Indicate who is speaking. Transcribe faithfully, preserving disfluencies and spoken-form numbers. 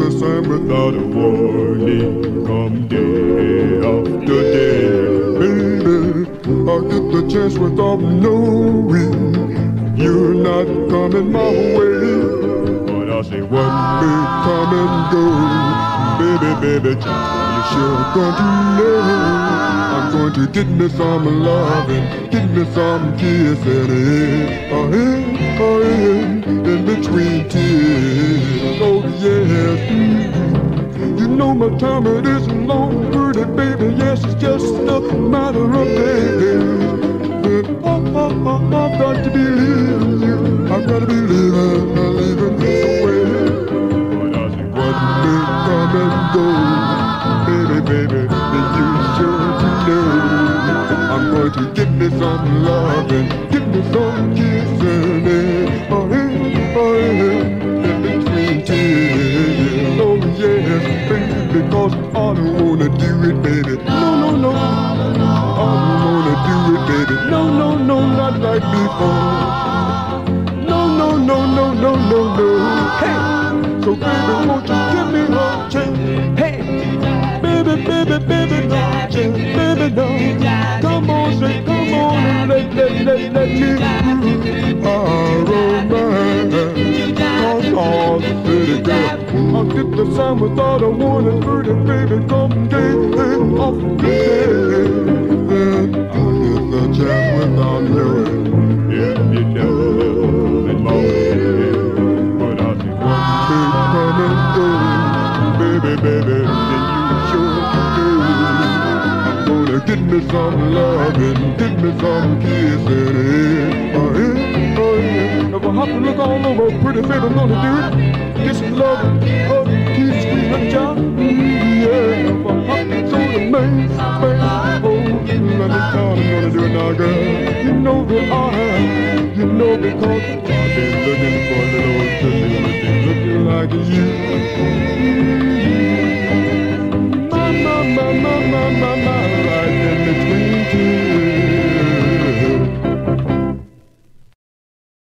Speaker 1: the same without a warning. Come day after day, baby, I get the chance without knowing you're not coming my way. But I say one may come and go, baby, baby, you sure going to know. I'm going to get me some loving, get me some kissing, eh, oh, eh, oh, eh, in between tears, oh yes. You know my time it isn't long, pretty baby, yes, it's just a matter of days. But oh, oh, oh, I've got to believe in you, I've got to believe in, believe in this way. But I say one may come and go, baby, baby, then you sure to know. I'm going to get me some loving, get me some kissing, eh, oh, eh, oh, eh, in between tears, oh yes, baby, because I don't wanna do it, baby, no, no, no, I don't wanna do it, baby, no, no, no, not like before, no, no, no, no, no, no, no, hey, so baby, won't you give me a chance, hey, baby, baby, baby, no chance, baby, no, come on, say, come on, and let, let, let, let me through our romance, cause all the city girl, I'll get the sign without a warning, pretty baby, come day off the day, then I'll get the chance without knowing, if you know, and more, but I'll see one day come and go, baby, baby, then you sure do. I'm gonna get me some loving, get me some kissing, eh, oh, eh, oh, eh. If I have to look all over, pretty baby, I'm gonna do it. Get some loving, hug, kiss, squeeze, and job, mm, yeah. If I have to throw the main, bang, oh, let me tell I'm gonna do it now, girl. You know that I am, you know because I've been looking for a little old pussy, looking like you.